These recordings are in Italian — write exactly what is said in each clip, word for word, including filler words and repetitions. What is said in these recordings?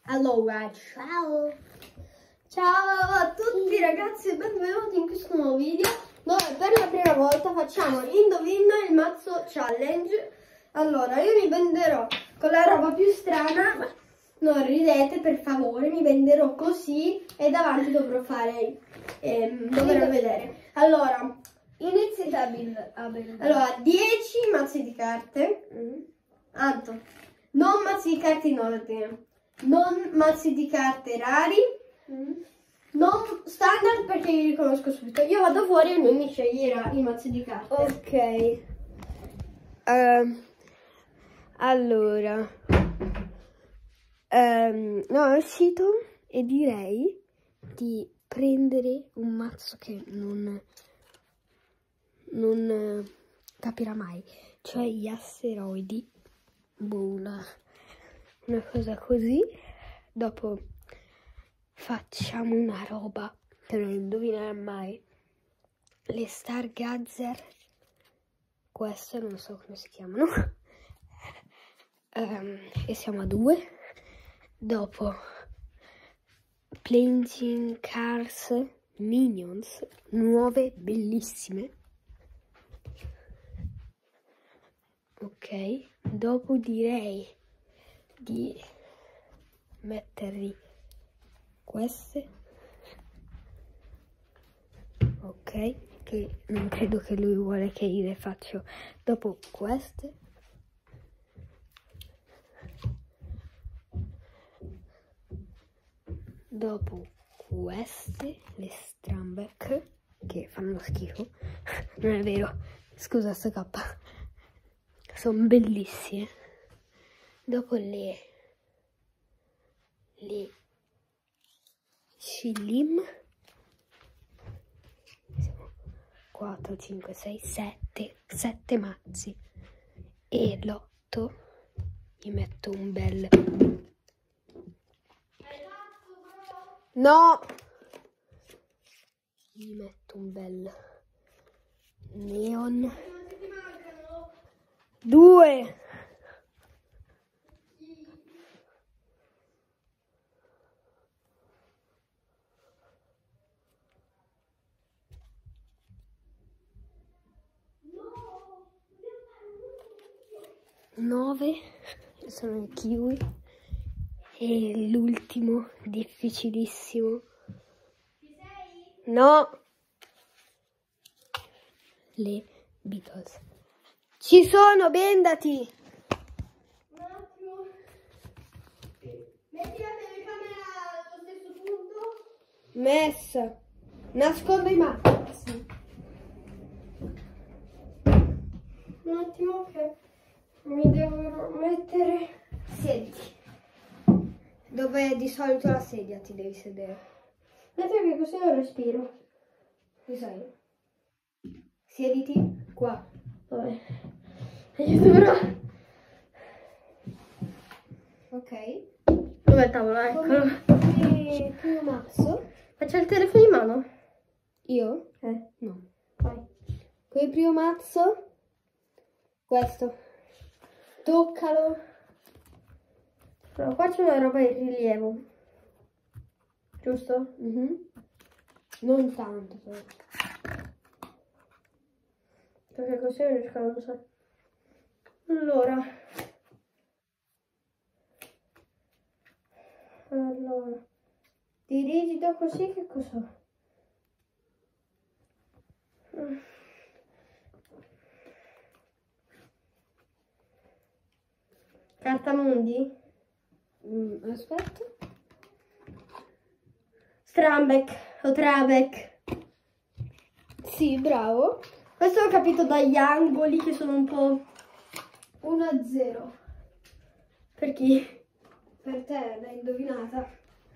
Allora, ciao! Ciao a tutti ragazzi e benvenuti in questo nuovo video dove per la prima volta facciamo indovina il mazzo challenge. Allora, io mi venderò con la roba più strana, non ridete per favore, mi venderò così e davanti dovrò fare, ehm, dovrò vedere. Allora, inizi da Bill. Allora, dieci mazzi di carte. Mm. Anto, non mazzi di carte in ordine, non mazzi di carte rari, Mm. non standard perché li riconosco subito. Io vado fuori e lui mi sceglierà i mazzi di carte. Ok. Uh, allora. Um, no, è uscito e direi di prendere un mazzo che non, non uh, capirà mai. Cioè gli asteroidi. Boh, una, una cosa così. Dopo facciamo una roba che non indovinerà mai. Le Stargazer, queste non so come si chiamano. um, e siamo a due. Dopo Playing Cars Minions, nuove, bellissime. Ok, dopo direi di metterli queste. Ok, che non credo che lui vuole che io le faccio. Dopo queste. Dopo queste, le Strambeck, che fanno schifo. Non è vero, scusa sta cappa. Sono bellissime. Dopo le le Shilim. quattro, cinque, sei, sette, sette mazzi. E l'otto gli metto un bel... No! Gli metto un bel neon. Due! Nove sono i kiwi e l'ultimo difficilissimo. No, le Beatles. Ci sono, bendati. Un attimo. Metti la telecamera allo stesso punto. Messa. Nascondo i mazzi. Un attimo che mi devo mettere. Siediti. Dove di solito la sedia ti devi sedere. Aspetta che così non respiro. Dove sei? Siediti qua. Vabbè. Aiuto però. Ok. Dov'è il tavolo? Eccolo. Come primo mazzo. Faccio il telefono in mano? Io? Eh. No. Vai. Come primo mazzo. Questo. Toccalo. Però qua c'è una roba in rilievo. Giusto? Mm-hmm. Non tanto però. Perché così non riesco a non so. Allora. Allora. Di rigido così che cos'ho? Mm. Cartamondi? Mm, aspetta. Strambeck o Trabeck. Sì, bravo. Questo l'ho capito dagli angoli che sono un po'... uno a zero. Per chi? Per te, l'hai indovinata.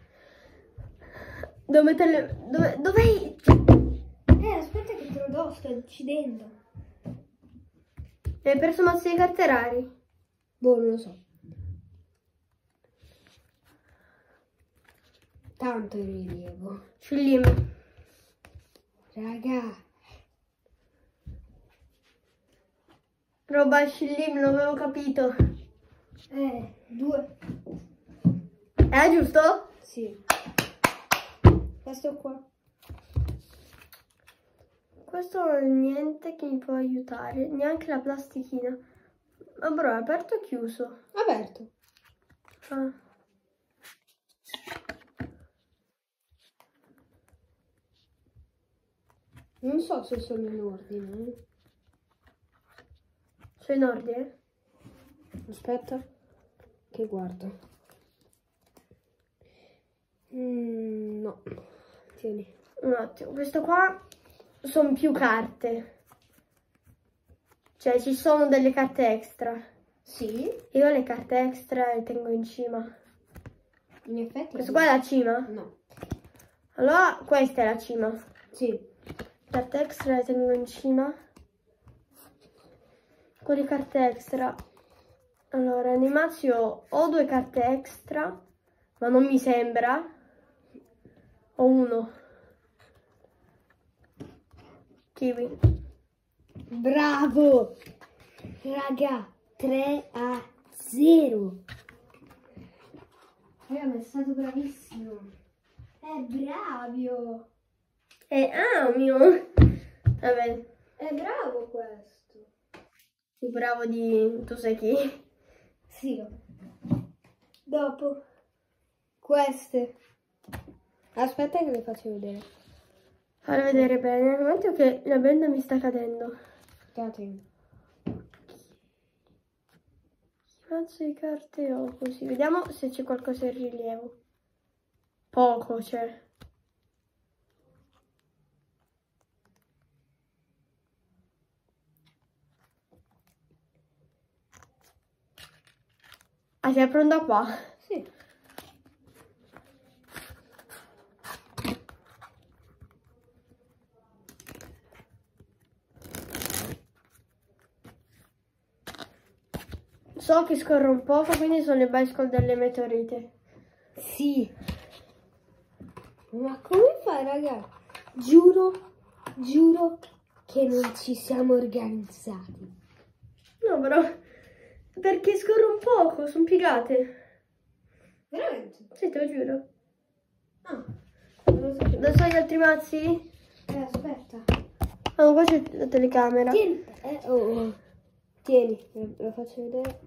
Devo metterle... Dove... Dov'è? Eh, aspetta che te lo do, sto decidendo. Hai preso mazzo di carte rari? Boh, non lo so. Tanto il rilievo. Filim. Raga. Roba Shillim, non avevo capito. Eh, due. È giusto? Sì. Questo qua. Questo non è niente che mi può aiutare, neanche la plastichina. Ma però è aperto o chiuso? Aperto. Ah. Non so se sono in ordine. Sono in ordine? Aspetta, che guardo. Mm, no, tieni. Un attimo, questo qua sono più carte. Cioè ci sono delle carte extra. Sì, Io le carte extra le tengo in cima. in effetti. Questo sì. qua è la cima? No. Allora questa è la cima. Sì. Carte extra le tengo in cima. Con le carte extra. Allora, Animazio ho due carte extra, ma non mi sembra. Ho uno. Kiwi. Bravo! Raga, tre a zero. Raga, ma è stato bravissimo. È bravio. È Amio. Vabbè, È bravo questo. più bravo di tu sai chi. Sì. Dopo. Queste. Aspetta che le faccio vedere. Fare vedere bene. Nel momento che la benda mi sta cadendo. Guardate. Che mazzo di carte ho così? Vediamo se c'è qualcosa in rilievo. Poco c'è. Ah, si apre da qua. Sì. So che scorre un poco, quindi sono le bicycle delle meteorite. Sì. Ma come fai, raga? Giuro, giuro che non ci siamo organizzati. No, però, perché scorre un poco, sono piegate. Veramente? Sì, te lo giuro. Ah, non lo so. Non so gli altri mazzi? Eh, aspetta. Ah, qua c'è la telecamera. Tieni. Eh, oh. Tieni, lo, lo faccio vedere.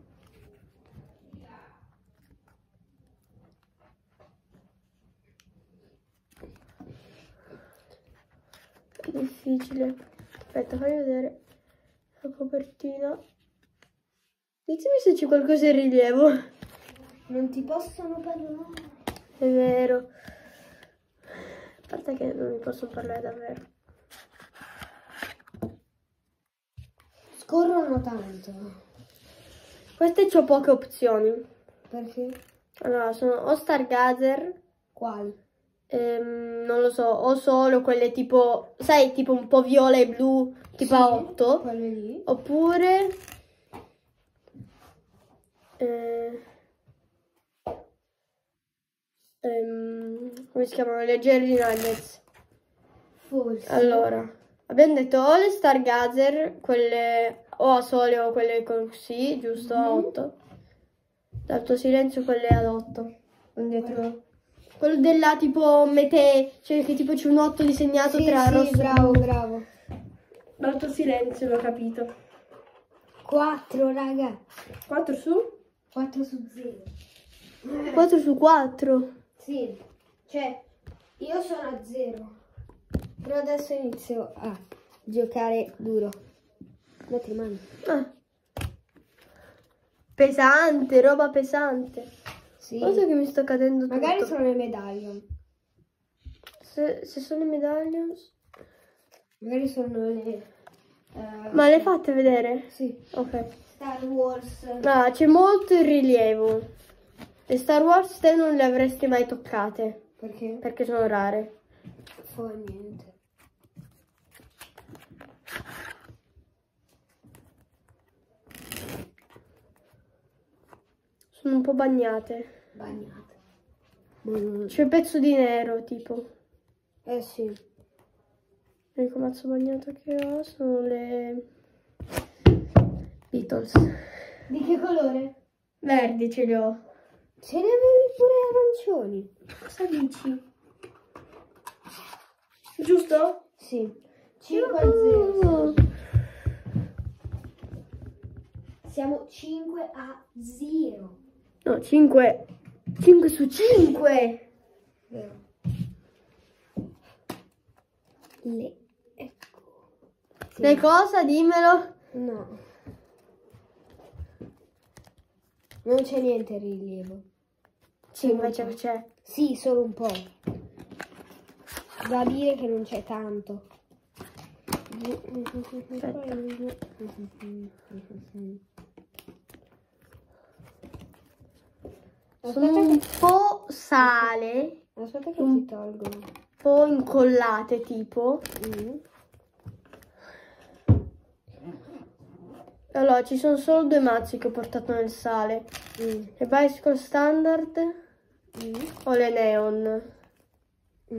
È difficile. Aspetta, fammi vedere la copertina. Ditemi se c'è qualcosa in rilievo. Non ti possono parlare. È vero. A parte che non mi posso parlare davvero. Scorrono tanto. Queste c'ho poche opzioni. Perché? Allora, sono o Stargazer, Quali? ehm, non lo so, o solo quelle tipo, sai, tipo un po' viola e blu, tipo Sì, a otto. Quelle lì. Oppure... eh, ehm, come si chiamano? Le Jelly Nuggets. Forse. Allora, abbiamo detto o le Stargazer, quelle o a sole o quelle così, giusto, a Mhm. otto. D'alto silenzio quelle ad otto. Dietro. Quello della tipo mete, cioè che tipo c'è un otto disegnato Sì, tra sì, rosso e bravo, blu. bravo. D'alto silenzio, l'ho capito. quattro, raga. quattro su? quattro su zero. quattro su quattro. Sì, cioè, io sono a zero. Però adesso inizio a giocare duro. Metti le mani. Ah. Pesante, roba pesante. Sì. Cosa che mi sta cadendo Magari tutto. sono le medaglie. Se, se sono i medallions. Magari sono le... eh, Ma le fate vedere? Sì. Ok. Star Wars. Ah, c'è molto in rilievo. Le Star Wars te non le avresti mai toccate. Perché? Perché sono rare. Fa niente. Sono un po' bagnate. Bagnate. Mm. C'è un pezzo di nero, tipo. Eh sì. L'unico mazzo bagnato che ho sono le Beatles. Di che colore? Verdi ce li ho. Ce ne avevi pure arancioni. Cosa dici? Giusto? Sì. cinque a zero. Siamo cinque a zero. No, cinque. cinque su cinque. Vero. Le... Ecco. Sì. Le cosa? Dimmelo. No. Non c'è niente in rilievo. Sì, invece c'è. Sì, solo un po'. Da dire che non c'è tanto. Aspetta. Sono un po' sale, Aspetta che un si tolgono. po' incollate tipo. Mm. Allora, ci sono solo due mazzi che ho portato nel sale. Mm. Le bicycle standard Mm. o le neon? Mm.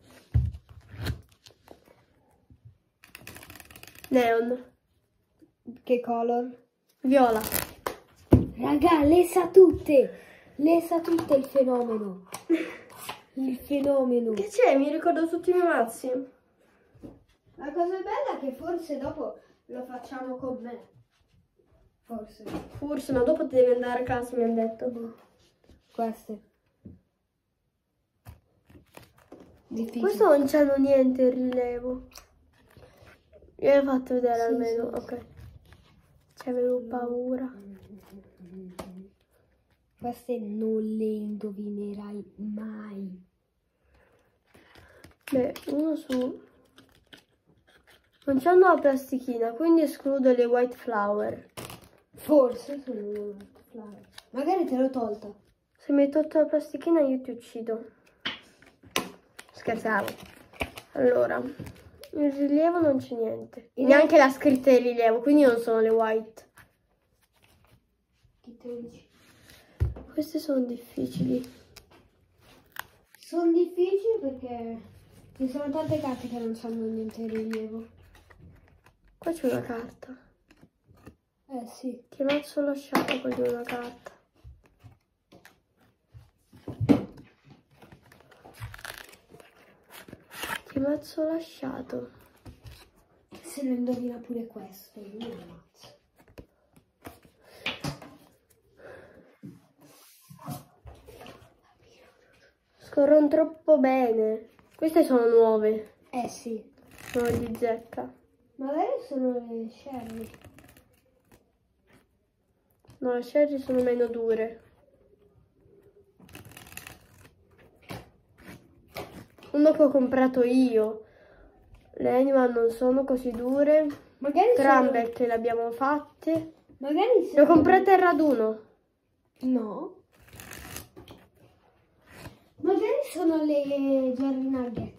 Neon. Che color? Viola. Raga, le sa tutte! Le sa tutte il fenomeno! Il fenomeno! Che c'è? Mi ricordo tutti i miei mazzi. La cosa bella è che forse dopo lo facciamo con me. Forse. Forse, ma dopo ti devi andare a casa, mi hanno detto. Queste. Difficile. Questo non c'hanno niente in rilievo. Io l'ho fatto vedere Sì, almeno, sì, ok. Ci avevo paura. Queste non le indovinerai mai. Beh, uno su... Non c'hanno la plastichina, quindi escludo le white flower. Forse sono le flower. Magari te l'ho tolta. Se mi hai tolto la plastichina io ti uccido. Scherzavo. Allora, il rilievo non c'è niente. Il- Neanche la scritta di rilievo, quindi non sono le white. Che te lo dici? Queste sono difficili. Sono difficili perché ci sono tante carte che non sanno niente di rilievo. Qua c'è una carta. Eh sì. Che mazzo ho lasciato poi di una carta. Che mazzo ho lasciato? Se lo indovina pure questo, io lo ammazzo. Scorrono troppo bene. Queste sono nuove. Eh sì. Sono di zecca. Magari sono le sherry. No, le sherry sono meno dure. Uno che ho comprato io. Le animal non sono così dure. Magari Crumble sono... che le abbiamo fatte. Magari Le sono... ho comprate al raduno. No. Magari sono le Jerry Nuggets.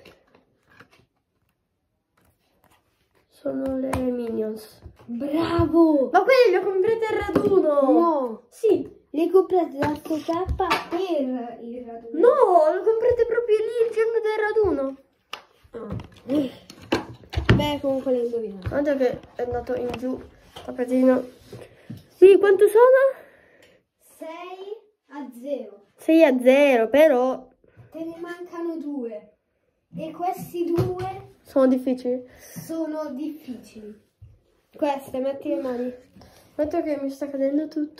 Sono le Minions. Bravo! Ma quelle le ho comprate al raduno. No. Sì. Le hai comprate da sto tappa per il raduno. No, le ho comprate proprio lì il giorno del raduno. Ah. Beh, comunque le indovinato. Guarda che è andato in giù tappetino. Sì, quanto sono? sei a zero. sei a zero, però Te ne mancano due. E questi due sono difficili. sono difficili. Queste, metti le mani. Aspetta che mi sta cadendo tutto.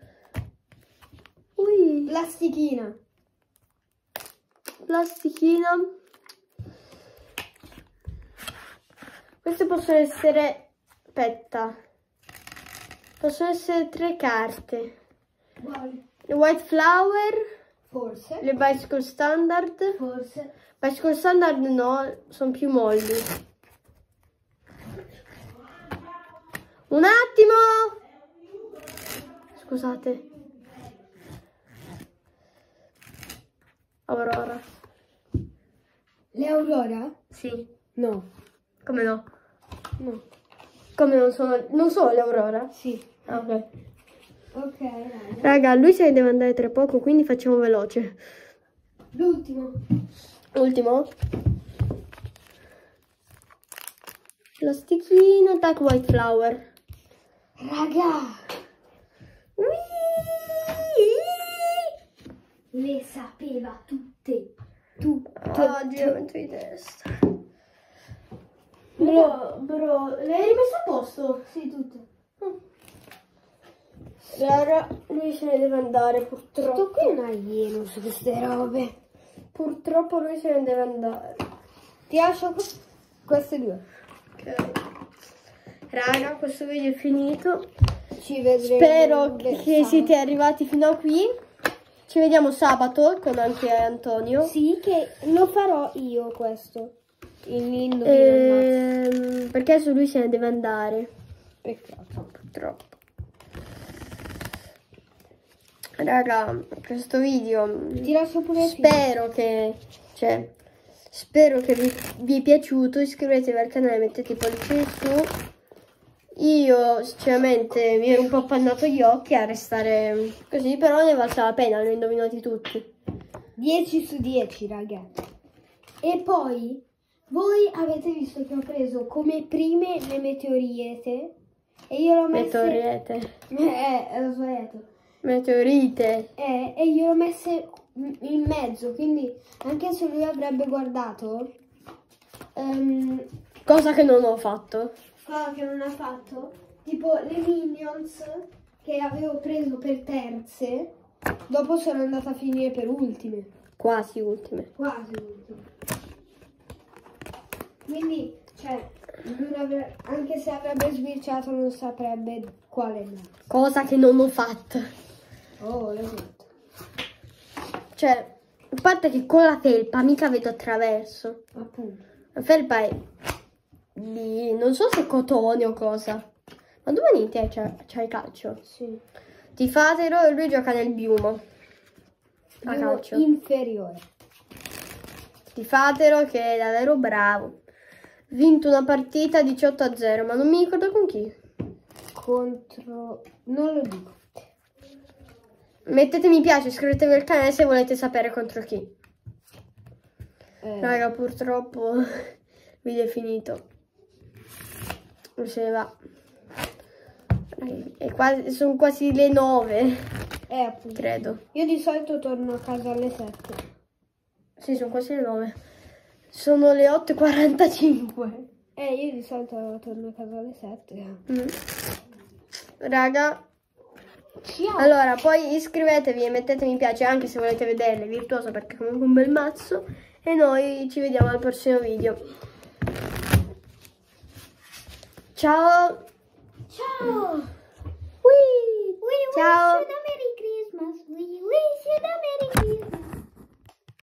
Ui, Plastichina. plastichina. Queste possono essere... Aspetta. Possono essere tre carte. Quali? Le white flower, Forse. le bicycle standard. Forse. Bicycle standard no, sono più molli. Un attimo! Scusate. Aurora. Le Aurora? Sì. No. Come no? No. Come non sono... Non sono le Aurora? Sì. Ah, ok. Ok, dai. Raga, lui se ne deve andare tra poco, quindi facciamo veloce. L'ultimo. Ultimo. Plastichino, attack white flower. Raga. le sapeva tutte. Tutte. Oggi lo metto di testa. Bro, bro, le hai rimesse a posto? Sì, tutte. Raga, lui se ne deve andare purtroppo. Sto qui un alieno su queste robe. Purtroppo lui se ne deve andare. Ti lascio que- queste due. Ok. Raga, questo video è finito. Ci vedremo. Spero del che sabato. siete arrivati fino a qui. Ci vediamo sabato con anche Antonio. Sì, che lo farò io questo. Il indovino Ehm, perché adesso lui se ne deve andare. Peccato. Purtroppo. Raga, questo video Ti lascio pure il spero che cioè spero che vi, vi è piaciuto. Iscrivetevi al canale, mettete i pollici in su. Io sinceramente mi ero un po' appannato gli occhi a restare così, però ne valsa la pena, li ho indovinati tutti. dieci su dieci, raga. E poi voi avete visto che ho preso come prime le meteorite e io l'ho messe Meteorite. eh, eh, l'ho sbagliato. Meteorite. Eh, e io l'ho messe in mezzo, quindi anche se lui avrebbe guardato ehm, Cosa che non ho fatto. cosa che non ha fatto, tipo le Minions che avevo preso per terze, dopo sono andata a finire per ultime, Quasi ultime. quasi ultime. Quindi, cioè, non avre- anche se avrebbe sbirciato non saprebbe quale è. Cosa che non ho fatto. Oh, esatto. Cioè, a parte che con la felpa mica vedo attraverso. Appunto. La felpa è di, non so se cotone o cosa. Ma domani te c'è, c'è il calcio. Sì. Tifatelo e lui gioca nel Biumo. A Uno calcio. inferiore. Tifatelo che è davvero bravo. Vinto una partita diciotto a zero, ma non mi ricordo con chi. Contro... non lo dico. Mettete mi piace, iscrivetevi al canale se volete sapere contro chi. Eh, Raga, purtroppo il video è finito. Non se ne va. È quasi, sono quasi le nove, eh, appunto. credo. Io di solito torno a casa alle sette. Sì, sono quasi le nove. Sono le otto e quarantacinque. Eh, io di solito torno a casa alle sette. Mm. Raga, Ciao. allora poi iscrivetevi e mettete mi piace anche se volete vederle virtuoso, perché è comunque un bel mazzo. E noi ci vediamo al prossimo video. Ciao. Ciao. Whee! We Ciao. wish you the Merry Christmas. We wish you the Merry Christmas.